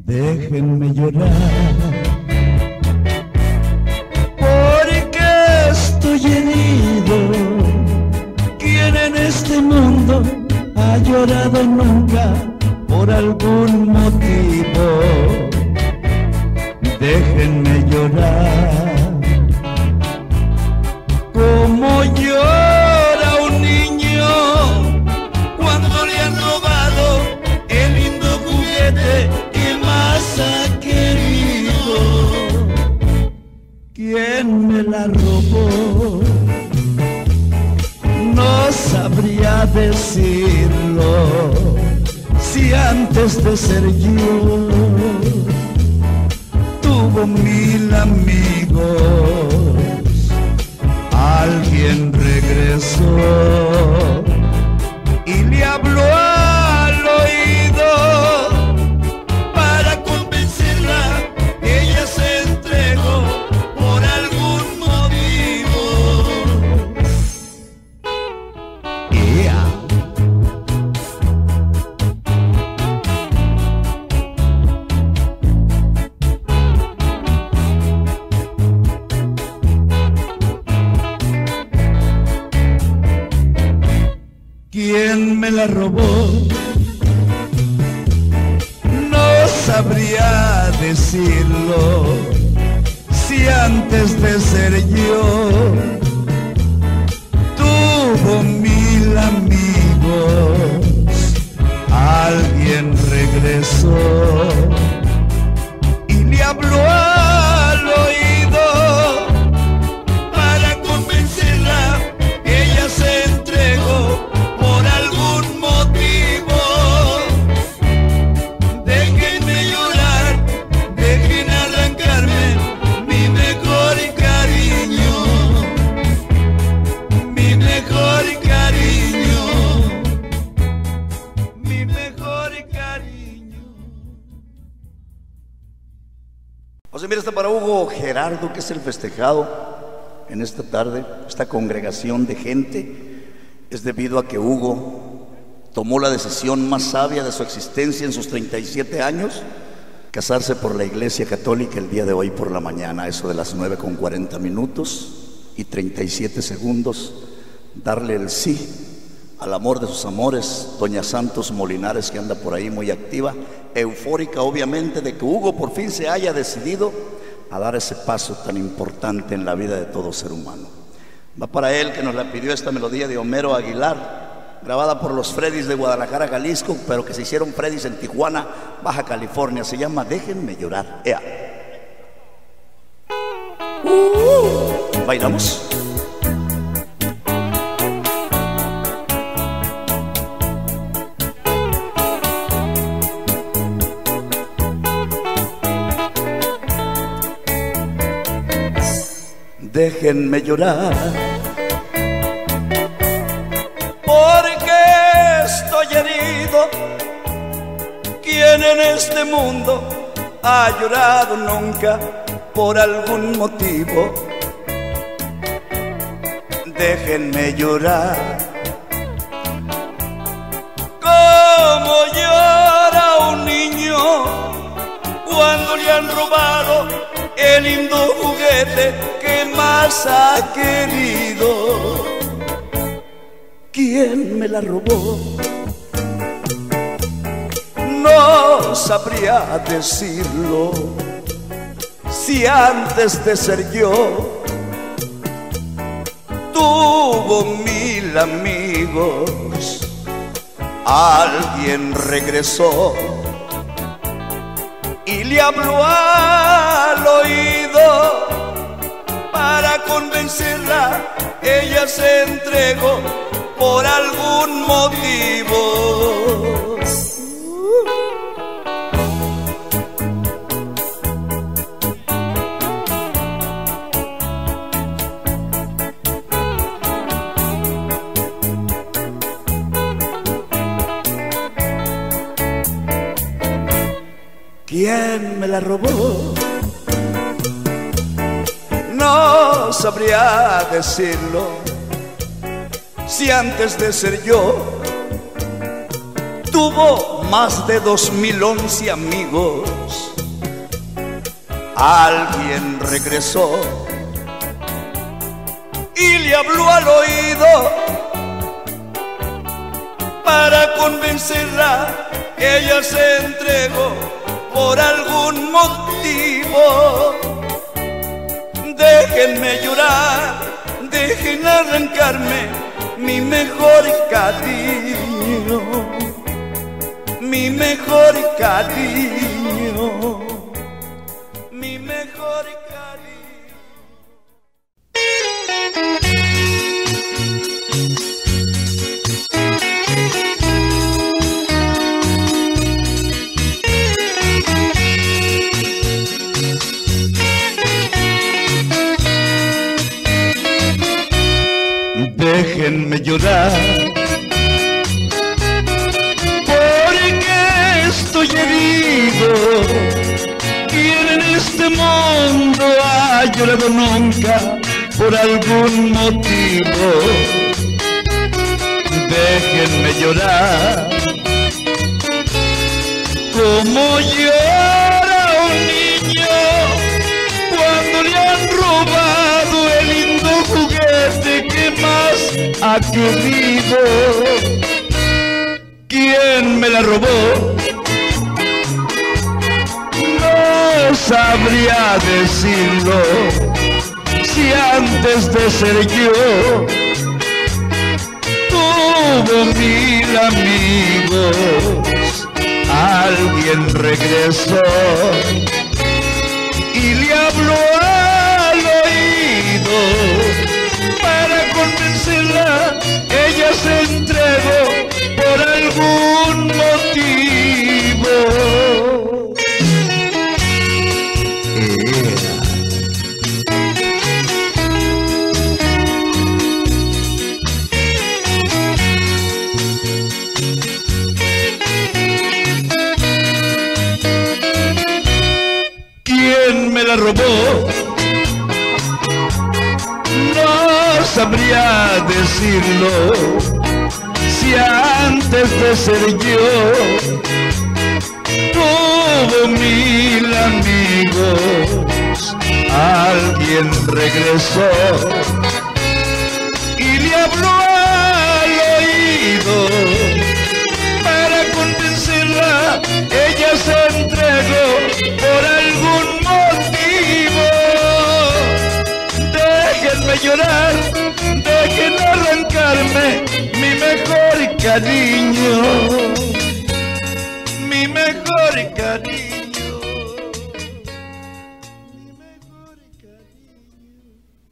Déjenme llorar, porque estoy herido. ¿Quién en este mundo ha llorado nunca por algún motivo? Déjenme llorar, como llora un niño cuando le han robado el lindo juguete que más ha querido. ¿Quién me la robó? No sabría decirlo, si antes de ser yo tuvo 1000 amigos, alguien regresó y le habló al oído para convencerla. Ella se entregó por algún motivo. Yeah. ¿Quién me la robó? No sabría decirlo, si antes de ser yo tuvo 1000 amigos, alguien regresó y le habló al oído para convencerla. Ella se entregó por algún motivo. Déjenme llorar, dejen arrancarme mi mejor cariño, mi mejor cariño, mi mejor cariño. José, mira, está para Hugo Gerardo, que es el festejado en esta tarde. Esta congregación de gente es debido a que Hugo tomó la decisión más sabia de su existencia en sus 37 años, casarse por la Iglesia Católica el día de hoy por la mañana, eso de las 9:40 y 37 segundos, darle el sí al amor de sus amores, doña Santos Molinares, que anda por ahí muy activa, eufórica obviamente de que Hugo por fin se haya decidido a dar ese paso tan importante en la vida de todo ser humano. Va para él, que nos la pidió esta melodía de Homero Aguilar, grabada por los Freddys de Guadalajara, Jalisco, pero que se hicieron Freddys en Tijuana, Baja California. Se llama Déjenme llorar. ¡Ea! ¿Bailamos? Déjenme llorar, porque estoy herido. ¿Quién en este mundo ha llorado nunca por algún motivo? Déjenme llorar, como llora un niño cuando le han robado el lindo juguete que más ha querido. ¿Quién me la robó? No sabría decirlo, si antes de ser yo tuvo 1000 amigos, alguien regresó y le habló al oído para convencerla. Ella se entregó por algún motivo. ¿Quién me la robó? No sabría decirlo, si antes de ser yo tuvo más de 2011 amigos. Alguien regresó y le habló al oído para convencerla. Ella se entregó por algún motivo. Déjenme llorar, dejen arrancarme mi mejor cariño, mi mejor cariño, mi mejor cariño. Déjenme llorar, porque estoy herido. ¿Quién en este mundo ha llorado nunca por algún motivo? Déjenme llorar, como llora un niño cuando le han robado el lindo juguete que más ha querido. ¿Quién me la robó? No sabría decirlo. Si antes de ser yo tuvo 1000 amigos, alguien regresó y le habló al oído para convencerla. Ella se entregó por algún motivo. ¿Quién me la robó? No sabría decirlo. Si antes de ser yo tuvo 1000 amigos, alguien regresó y le habló al oído para convencerla. Ella se entregó por algún motivo. Déjenme llorar, dejen arrancarme mi mejor cariño, mi mejor cariño, mi mejor cariño.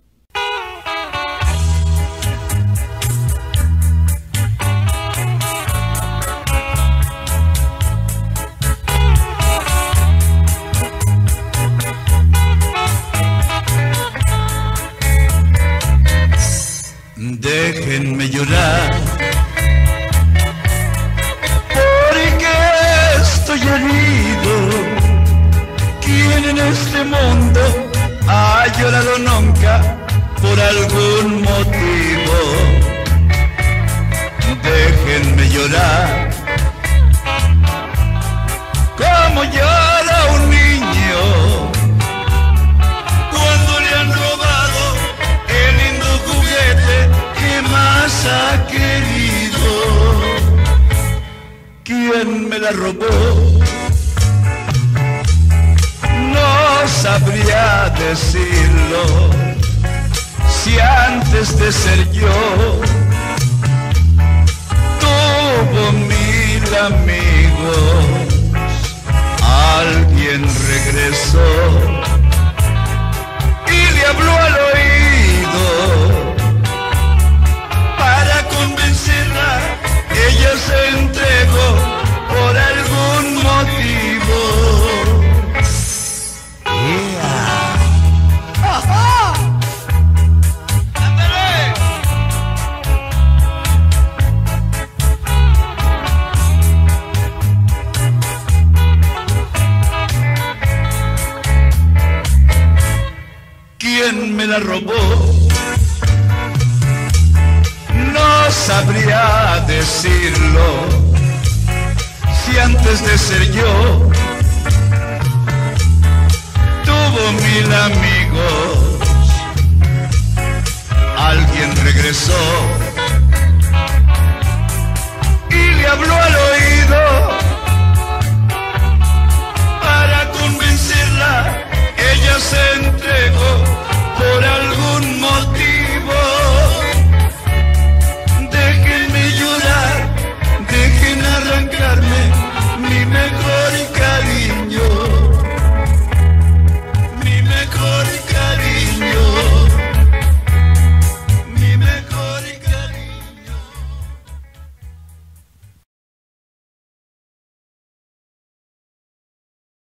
Déjenme llorar, porque estoy herido. ¿Quién en este mundo ha llorado nunca por algún motivo? Déjenme llorar, como llora un niño cuando le han robado el lindo juguete que más ha querido. ¿Quién me la robó? No sabría decirlo. Si antes de ser yo tuvo 1000 amigos, alguien regresó y le habló al oído para convencerla. Ella se entregó por algún motivo. ¡Ajá! ¡Ándale! ¿Quién me la robó? No sabría decirlo. Si que antes de ser yo tuvo 1000 amigos. Alguien regresó y le habló al oído